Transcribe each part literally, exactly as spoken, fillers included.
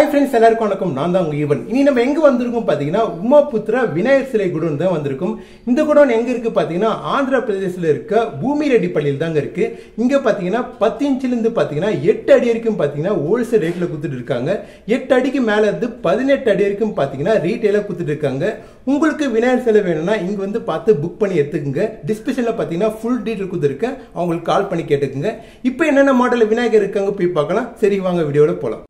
Friends எல்லாருக்கும் வணக்கம். நான் தான் உங்க ஈவன். இனி நம்ம எங்க வந்திருக்கோம் பாத்தீங்கன்னா உமாபுத்ரா விநாயகர் சிலை குடோன் தான் வந்திருக்கும். இந்த குடோன் எங்க இருக்கு பாத்தீங்கன்னா ஆந்திர பிரதேசல இருக்க பூமி ரெட்டி பள்ளியில் தாங்க இருக்கு. இங்க பாத்தீங்கன்னா பத்து இன்ச்ல இருந்து பாத்தீங்கன்னா எட்டு அடி வரைக்கும் பாத்தீங்கன்னா ஹோல்சேல் ரேட்ல கொடுத்துட்டு இருக்காங்க. எட்டு அடிக்கு மேல இருந்து பதினெட்டு அடி வரைக்கும் பாத்தீங்கன்னா ரீட்டைலா கொடுத்துட்டு இருக்காங்க. உங்களுக்கு விநாயகர் சிலை வேணும்னா இங்க வந்து பார்த்து புக் பண்ணி எடுத்துக்கங்க. டிஸ்கிரிப்ஷன்ல பாத்தீங்கன்னா ஃபுல் டீடைல் கொடுத்துருக்கேன், அவங்களுக்கு கால் பண்ணி கேட்டுக்குங்க. இப்போ என்னென்ன மாடல் விநாயகர் இருக்காங்க போய் பார்க்கலாம். சரி வாங்க வீடியோல போலாம்.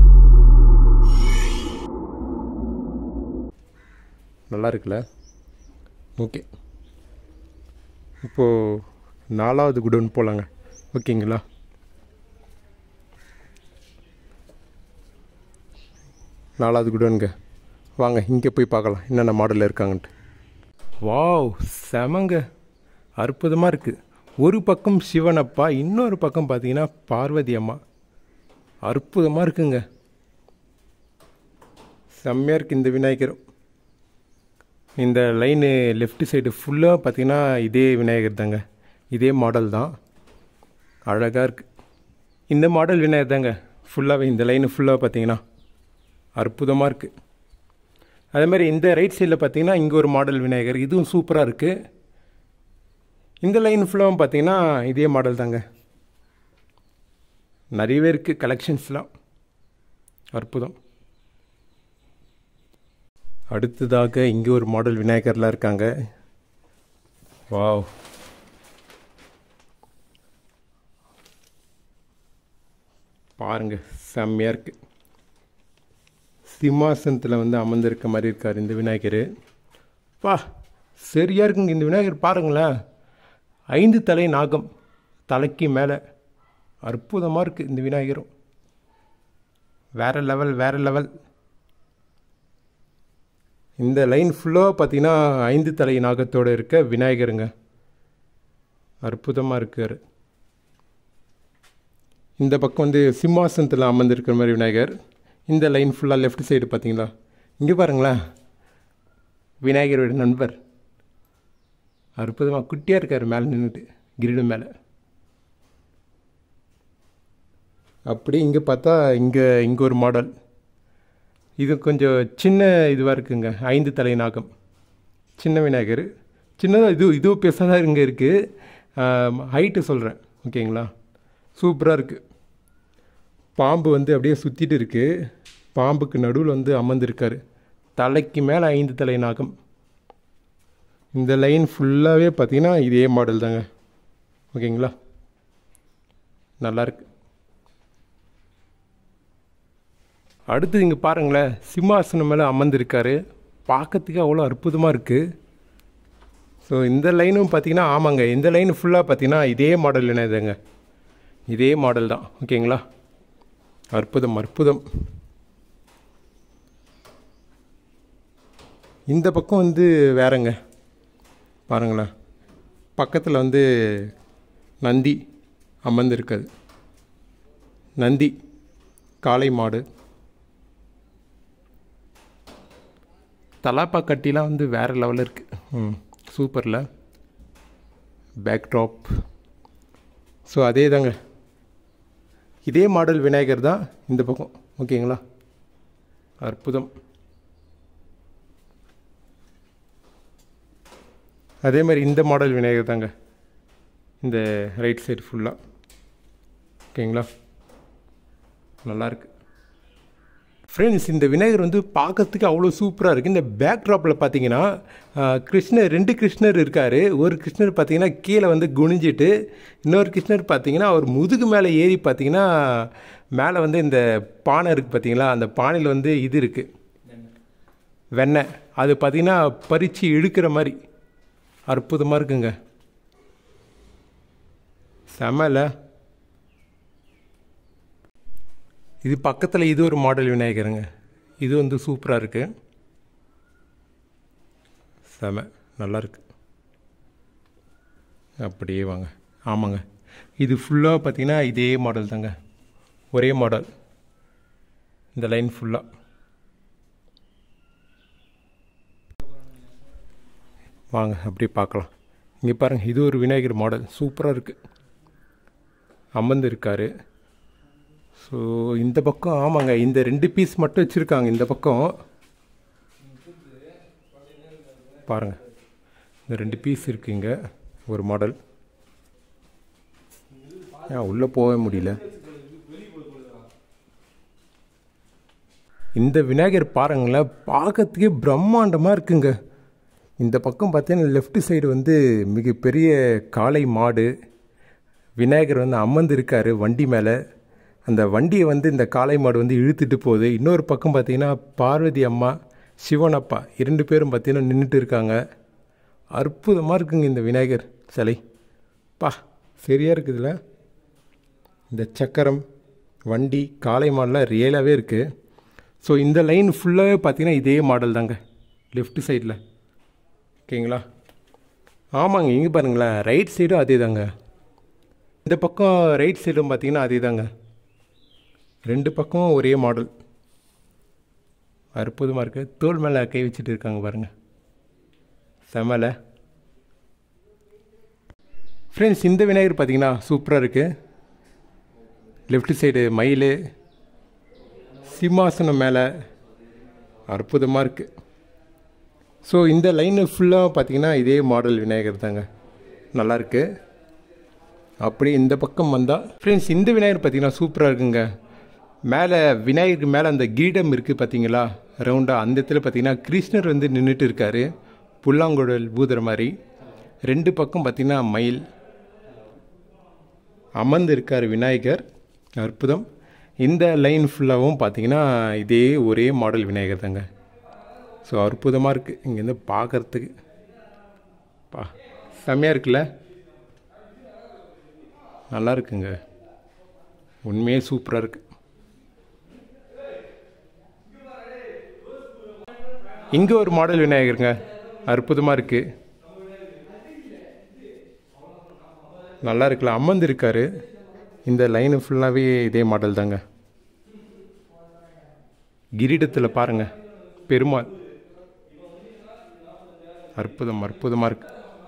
நல்லா இருக்குல்ல? ஓகே, இப்போது நாலாவது குடோன் போகலாங்க. ஓகேங்களா? நாலாவது குடோனுங்க, வாங்க இங்கே போய் பார்க்கலாம் என்னென்ன மாடலில் இருக்காங்கன்ட்டு. வாவ், செமங்க, அற்புதமாக இருக்குது. ஒரு பக்கம் சிவனப்பா, இன்னொரு பக்கம் பார்த்தீங்கன்னா பார்வதி அம்மா. அற்புதமாக இருக்குங்க, செம்மையாக இருக்குது இந்த விநாயகரும். இந்த லைனு லெஃப்ட் சைடு ஃபுல்லாக பார்த்தீங்கன்னா இதே விநாயகர் தாங்க, இதே மாடல் தான். அழகாக இருக்குது இந்த மாடல் விநாயகர் தாங்க. ஃபுல்லாகவே இந்த லைனு ஃபுல்லாக பார்த்தீங்கன்னா அற்புதமாக இருக்குது. அதே மாதிரி இந்த ரைட் சைடில் பார்த்தீங்கன்னா இங்கே ஒரு மாடல் விநாயகர், இதுவும் சூப்பராக இருக்குது. இந்த லைன் ஃபுல்லாகவும் பார்த்தீங்கன்னா இதே மாடல் தாங்க. நிறையவே இருக்குது கலெக்ஷன்ஸ்லாம், அற்புதம். அடுத்ததாக இங்கே ஒரு மாடல் விநாயகர்லாம் இருக்காங்க. வாவ், பாருங்க, செம்மையாக இருக்குது. சிம்மாசனத்தில் வந்து அமர்ந்திருக்க மாதிரி இருக்கார் இந்த விநாயகர். பா, சரியாக இருக்குங்க இந்த விநாயகர். பாருங்களேன், ஐந்து தலை நாகம் தலைக்கு மேலே, அற்புதமாக இருக்குது இந்த விநாயகரும். வேறு லெவல், வேறு லெவல். இந்த லைன் ஃபுல்லாக பார்த்தீங்கன்னா ஐந்து தலை நாகத்தோடு இருக்க விநாயகருங்க, அற்புதமாக இருக்கார். இந்த பக்கம் வந்து சிம்மாசனத்தில் அமர்ந்திருக்கிற மாதிரி விநாயகர். இந்த லைன் ஃபுல்லாக லெஃப்ட் சைடு பார்த்தீங்களா, இங்கே பாருங்களேன், விநாயகரோட நண்பர் அற்புதமாக குட்டியாக இருக்கார் மேலே நின்றுட்டு கிரீடம் மேலே. அப்படி இங்கே பார்த்தா இங்கே இங்கே ஒரு மாடல், இது கொஞ்சம் சின்ன இதுவாக இருக்குங்க. ஐந்து தலை நாகம், சின்ன விநாயகர், சின்னதாக. இது இதுவும் பெருசாக இங்கே இருக்குது, ஹைட்டு சொல்கிறேன். ஓகேங்களா? சூப்பராக இருக்குது. பாம்பு வந்து அப்படியே சுற்றிட்டு இருக்குது, பாம்புக்கு நடுவில் வந்து அமர்ந்திருக்காரு. தலைக்கு மேலே ஐந்து தலை நாகம். இந்த லைன் ஃபுல்லாகவே பார்த்தீங்கன்னா இதே மாடல் தாங்க. ஓகேங்களா? நல்லாயிருக்கு. அடுத்து இங்கே பாருங்களேன், சிம்மாசனம் மேலே அமர்ந்திருக்காரு, பார்க்கறதுக்கு அவ்வளோ அற்புதமாக இருக்குது. ஸோ இந்த லைனும் பார்த்தீங்கன்னா, ஆமாங்க, இந்த லைன் ஃபுல்லாக பார்த்தீங்கன்னா இதே மாடல் என்னதுங்க, இதே மாடல் தான். ஓகேங்களா? அற்புதம், அற்புதம். இந்த பக்கம் வந்து வேறங்க, பாருங்களேன், பக்கத்தில் வந்து நந்தி அமர்ந்திருக்காது. நந்தி காளை மாடு. தலாப்பா கட்டிலாம் வந்து வேறு லெவலில் இருக்குது. ம் சூப்பரில் பேக்ட்ராப். ஸோ அதே தாங்க, இதே மாடல் விநாயகர் தான் இந்த பக்கம். ஓகேங்களா? அற்புதம். அதே மாதிரி இந்த மாடல் விநாயகர் தாங்க, இந்த ரைட் சைடு ஃபுல்லாக. ஓகேங்களா? நல்லாயிருக்கு ஃப்ரெண்ட்ஸ். இந்த விநாயகர் வந்து பார்க்கறதுக்கு அவ்வளோ சூப்பராக இருக்குது. இந்த பேக்ட்ராப்பில் பார்த்தீங்கன்னா கிருஷ்ணர், ரெண்டு கிருஷ்ணர் இருக்கார். ஒரு கிருஷ்ணர் பார்த்தீங்கன்னா கீழே வந்து குனிஞ்சிட்டு, இன்னொரு கிருஷ்ணர் பார்த்தீங்கன்னா அவர் முதுகு மேலே ஏறி பார்த்தீங்கன்னா மேலே வந்து இந்த பானை இருக்குது பார்த்தீங்களா, அந்த பானையில் வந்து இது இருக்குது, வெண்ணெய். அது பார்த்தீங்கன்னா பறித்து இழுக்கிற மாதிரி அற்புதமாக இருக்குங்க. செமல. இது பக்கத்தில் இது ஒரு மாடல் விநாயகருங்க, இது வந்து சூப்பராக இருக்குது, செம நல்லாயிருக்கு. அப்படியே வாங்க. ஆமாங்க, இது ஃபுல்லாக பார்த்தீங்கன்னா இதே மாடல் தாங்க, ஒரே மாடல். இந்த லைன் ஃபுல்லாக வாங்க அப்படியே பார்க்கலாம். இங்கே பாருங்கள், இது ஒரு விநாயகர் மாடல், சூப்பராக இருக்குது. அமர்ந்து இருக்கார். ஸோ இந்த பக்கம் ஆமாங்க, இந்த ரெண்டு பீஸ் மட்டும் வச்சுருக்காங்க. இந்த பக்கம் பாருங்கள், இந்த ரெண்டு பீஸ் இருக்குங்க. ஒரு மாடல் ஏன் உள்ளே போக முடியல. இந்த விநாயகர் பாருங்களேன், பார்க்கறதுக்கே பிரம்மாண்டமாக இருக்குங்க. இந்த பக்கம் பார்த்தீங்கன்னா லெஃப்ட் சைடு வந்து மிகப்பெரிய காளை மாடு, விநாயகர் வந்து அமர்ந்து இருக்கார் வண்டி மேலே. அந்த வண்டியை வந்து இந்த காளை மாடு வந்து இழுத்துட்டு போகுது. இன்னொரு பக்கம் பார்த்தீங்கன்னா பார்வதி அம்மா, சிவன் அப்பா இரண்டு பேரும் பார்த்தீங்கன்னா நின்றுட்டு இருக்காங்க. அற்புதமாக இருக்குங்க இந்த விநாயகர் சிலை. பா சரியாக இருக்குதுல்ல. இந்த சக்கரம், வண்டி, காளை மாடெலாம் ரியலாகவே இருக்குது. ஸோ இந்த லைன் ஃபுல்லாகவே பார்த்தீங்கன்னா இதே மாடல் தாங்க லெஃப்ட் சைடில். ஓகேங்களா? ஆமாங்க, இங்கே பாருங்களேன், ரைட் சைடும் அதே தாங்க. இந்த பக்கம் ரைட் சைடும் பார்த்தீங்கன்னா அதே தாங்க. ரெண்டு பக்கம் ஒரே மாடல். அற்புதமாக இருக்குது. தோல் மேலே கை வச்சுட்டு இருக்காங்க பாருங்கள், செமலை. ஃப்ரெண்ட்ஸ், இந்த விநாயகர் பார்த்தீங்கன்னா சூப்பராக இருக்குது. லெஃப்ட் சைடு மயில், சிம்மாசனம் மேலே, அற்புதமாக இருக்குது. ஸோ இந்த லைனு ஃபுல்லாக பார்த்தீங்கன்னா இதே மாடல் விநாயகர் தாங்க, நல்லாயிருக்கு. அப்படி இந்த பக்கம் வந்தால் ஃப்ரெண்ட்ஸ், இந்த விநாயகர் பார்த்தீங்கன்னா சூப்பராக இருக்குங்க. மேலே விநாயகருக்கு மேலே அந்த கிரீடம் இருக்குது பார்த்தீங்களா, ரவுண்டாக. அந்த இடத்துல பார்த்தீங்கன்னா கிருஷ்ணர் வந்து நின்றுட்டு இருக்கார், புல்லாங்குழல் ஊதுற மாதிரி. ரெண்டு பக்கம் பார்த்தீங்கன்னா மயில் அமர்ந்து இருக்கார் விநாயகர். அற்புதம். இந்த லைன் ஃபுல்லாகவும் பார்த்தீங்கன்னா இதே ஒரே மாடல் விநாயகர் தாங்க. ஸோ அற்புதமாக இருக்குது இங்கேருந்து பார்க்குறதுக்கு. பா செம்மையாக இருக்குல்ல, நல்லா இருக்குங்க, உண்மையே சூப்பராக இருக்குது. இங்கே ஒரு மாடல் விநாயகருங்க, அற்புதமாக இருக்குது, நல்லா இருக்குல்ல, அமர்ந்து இருக்கார். இந்த லைனு ஃபுல்லாகவே இதே மாடல் தாங்க. கிரீடத்தில் பாருங்கள், பெருமாள். அற்புதம், அற்புதமாக இருக்கு.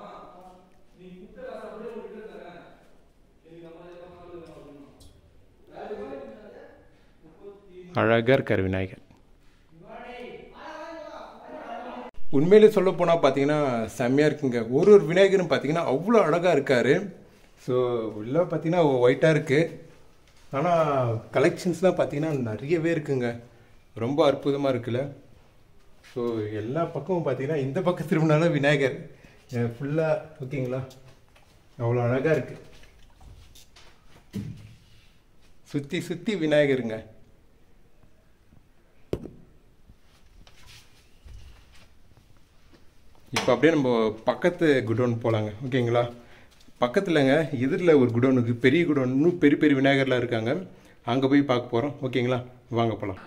அழகாக இருக்கார் விநாயகர். உண்மையிலே சொல்ல போனால் பார்த்தீங்கன்னா செம்மையாக இருக்குங்க. ஒரு ஒரு விநாயகரும் பார்த்தீங்கன்னா அவ்வளோ அழகாக இருக்கார். ஸோ உள்ளே பார்த்தீங்கன்னா ஒயிட்டாக இருக்குது, ஆனால் கலெக்ஷன்ஸ்லாம் பார்த்தீங்கன்னா நிறையவே இருக்குங்க. ரொம்ப அற்புதமாக இருக்குல்ல. ஸோ எல்லா பக்கமும் பார்த்தீங்கன்னா இந்த பக்கம் திரும்பினாலும் விநாயகர் ஃபுல்லாக. ஓகேங்களா? அவ்வளோ அழகாக இருக்குது. சுற்றி சுற்றி விநாயகருங்க. இப்போ அப்படியே நம்ம பக்கத்து குடோன் போகலாங்க. ஓகேங்களா? பக்கத்துலங்க எதிரில் ஒரு குடோன் இருக்குது, பெரிய குடோன். இன்னும் பெரிய பெரிய விநாயகர்லாம் இருக்காங்க. அங்கே போய் பார்க்க போகிறோம். ஓகேங்களா? வாங்க போகலாம்.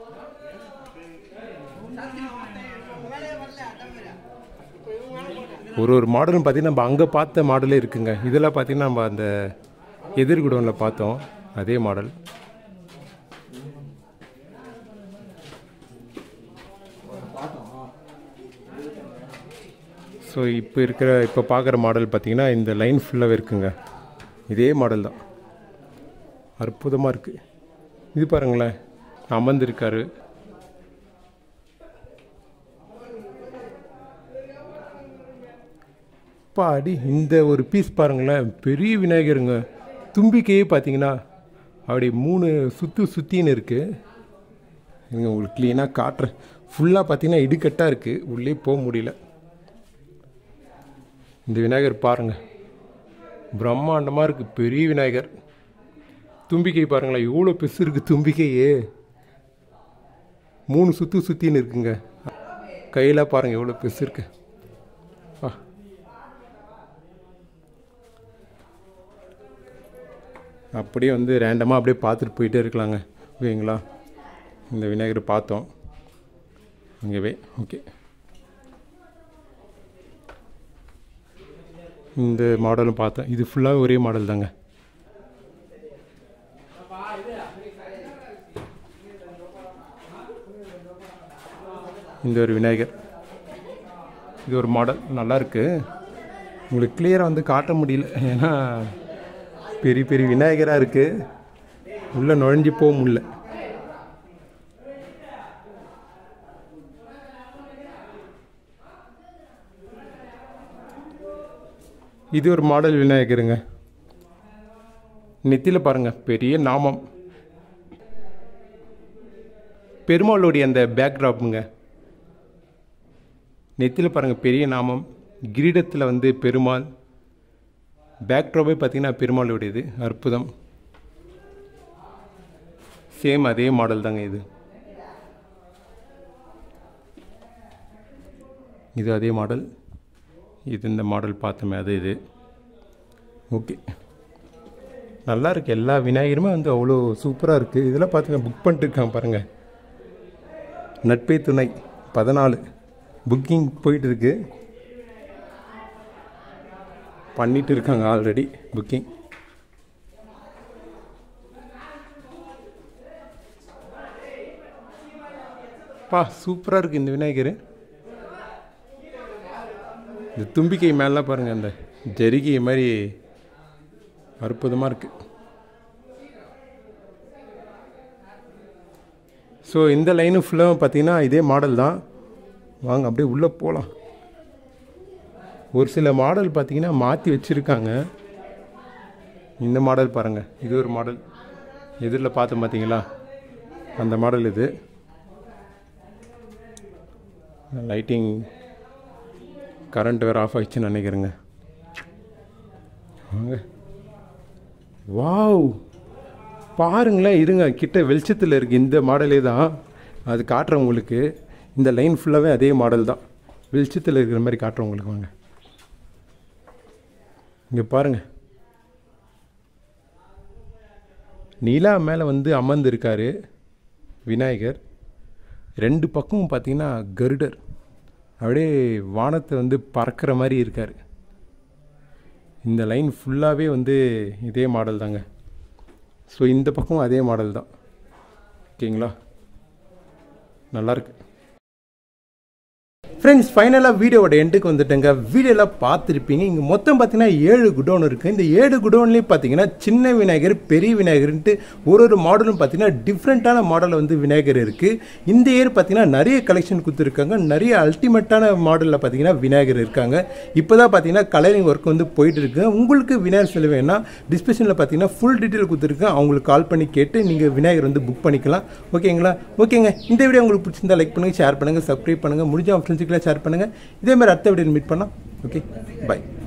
ஒரு ஒரு மாடலும் பார்த்தீங்கன்னா நம்ம அங்கே பார்த்த மாடலே இருக்குங்க. இதெல்லாம் பார்த்தீங்கன்னா நம்ம அந்த எதிர் குடோனில் பார்த்தோம், அதே மாடல். ஸோ இப்போ இருக்கிற இப்போ பார்க்குற மாடல் பார்த்தீங்கன்னா இந்த லைன் ஃபுல்லாகவே இருக்குங்க, இதே மாடல் தான். அற்புதமாக இருக்குது. இது பாருங்களேன், அமர்ந்திருக்காரு. பாடி இந்த ஒரு பீஸ் பாருங்களேன், பெரிய விநாயகருங்க. தும்பிக்கையே பார்த்தீங்கன்னா அப்படி மூணு சுற்று சுற்றின்னு இருக்குது. இங்கே உங்களுக்கு க்ளீனாக காட்டுறேன். ஃபுல்லாக பார்த்தீங்கன்னா இடுக்கட்டாக இருக்குது, உள்ளே போக முடியல. இந்த விநாயகர் பாருங்கள், பிரம்மாண்டமாக இருக்குது, பெரிய விநாயகர். தும்பிக்கை பாருங்களேன், எவ்வளோ பெருசு இருக்குது தும்பிக்கையே. மூணு சுற்று சுற்றின்னு இருக்குங்க. கையில் பாருங்கள் எவ்வளோ பெருசு இருக்கு. ஆ அப்படியே வந்து ரேண்டமாக அப்படியே பார்த்துட்டு போயிட்டே இருக்கலாங்க. ஓகேங்களா? இந்த விநாயகரை பார்த்தோம் அங்கேவே. ஓகே, இந்த மாடலும் பார்த்தேன். இது ஃபுல்லாக ஒரே மாடல் தாங்க. இந்த ஒரு விநாயகர், இது ஒரு மாடல் நல்லாயிருக்கு. உங்களுக்கு கிளியராக வந்து காட்ட முடியல, ஏன்னா பெரிய பெரிய விநாயகராக இருக்குது. உள்ளே நுழைஞ்சி போக முடியல. இது ஒரு மாடல் விநாயகருங்க. நெத்தியில் பாருங்கள் பெரிய நாமம், பெருமாளுடைய அந்த பேக்ராப்புங்க. நெத்தியில் பாருங்கள் பெரிய நாமம், கிரீடத்தில் வந்து பெருமாள், பேக்ராப்பே பார்த்திங்கன்னா பெருமாளுடையது. அற்புதம். சேம் அதே மாடல் தாங்க இது. இது அதே மாடல். இது இந்த மாடல் பார்த்தோமே அது இது. ஓகே, நல்லா இருக்குது. எல்லா விநாயகருமே வந்து அவ்வளோ சூப்பராக இருக்குது. இதெல்லாம் பார்த்துங்க புக் பண்ணிட்டு இருக்காங்க பாருங்கள். நட்பே துணை பதினாலு புக்கிங் போயிட்டுருக்கு, பண்ணிட்டு இருக்காங்க ஆல்ரெடி புக்கிங். பா சூப்பராக இருக்குது இந்த விநாயகர். இந்த தும்பிக்கை மேலாம் பாருங்கள், அந்த ஜரிகை மாதிரி அற்புதமாக இருக்குது. ஸோ இந்த லைனு ஃபுல்லாக பார்த்தீங்கன்னா இதே மாடல் தான். வாங்க அப்படியே உள்ளே போகலாம். ஒரு சில மாடல் பார்த்தீங்கன்னா மாற்றி வச்சுருக்காங்க. இந்த மாடல் பாருங்கள், இது ஒரு மாடல். எதிரில் பார்த்தோம் பார்த்தீங்களா, அந்த மாடல் இது. லைட்டிங் கரண்ட் வேறு ஆஃப் ஆகிடுச்சுன்னு நினைக்கிறேங்க. வாங்க, வாவ் பாருங்களேன். இருங்க, கிட்ட வெளிச்சத்தில் இருக்குது. இந்த மாடலே தான் அது காட்டுறேன் உங்களுக்கு. இந்த லைன் ஃபுல்லாகவே அதே மாடல் தான், வெளிச்சத்தில் இருக்கிற மாதிரி காட்டுறேன் உங்களுக்கு. வாங்க இங்கே பாருங்கள், நிலா மேலே வந்து அமர்ந்திருக்காரு விநாயகர். ரெண்டு பக்கமும் பார்த்தீங்கன்னா கருடர் அப்படியே வானத்தை வந்து பறக்கிற மாதிரி இருக்கார். இந்த லைன் ஃபுல்லாகவே வந்து இதே மாடல் தாங்க. ஸோ இந்த பக்கம் அதே மாடல் தான். ஓகேங்களா, நல்லாயிருக்கு. ஃப்ரெண்ட்ஸ், ஃபைனலாக வீடியோவோட எண்டுக்கு வந்துட்டேங்க. வீடியோவில் பார்த்துருப்பீங்க, இங்கே மொத்தம் பார்த்தீங்கன்னா ஏழு குடோன் இருக்குது. இந்த ஏழு குடோன்லேயும் பார்த்தீங்கன்னா சின்ன விநாயகர், பெரிய விநாயகர்ன்ட்டு ஒரு ஒரு மாடலும் பார்த்தீங்கன்னா டிஃப்ரெண்ட்டான மாடலில் வந்து விநாயகர் இருக்குது. இந்த இயர் பார்த்தீங்கன்னா நிறைய கலெக்ஷன் கொடுத்துருக்காங்க. நிறைய அல்டிமேட்டான மாடலில் பார்த்தீங்கன்னா விநாயகர் இருக்காங்க. இப்போ தான் பார்த்தீங்கன்னா கலரிங் ஒர்க் வந்து போயிட்டு இருக்கு. உங்களுக்கு விநாயகர் சிலை வேணும்னா டிஸ்கிரிப்ஷனில் பார்த்தீங்கன்னா ஃபுல் டீட்டெயில் கொடுத்துருக்கேன். அவங்களுக்கு கால் பண்ணி கேட்டு நீங்கள் விநாயகர் வந்து புக் பண்ணிக்கலாம். ஓகேங்களா? ஓகேங்க, இந்த வீடியோ உங்களுக்கு பிடிச்சிருந்தா லைக் பண்ணுங்கள், ஷேர் பண்ணுங்கள், சப்ஸ்கிரைப் பண்ணுங்கள், முடிஞ்ச ஃப்ரெண்ட்ஸுக்கு ஷேர் பண்ணுங்கள். இதே மாதிரி அடுத்த வீடியோவில் மீட் பண்ணலாம். Okay, by.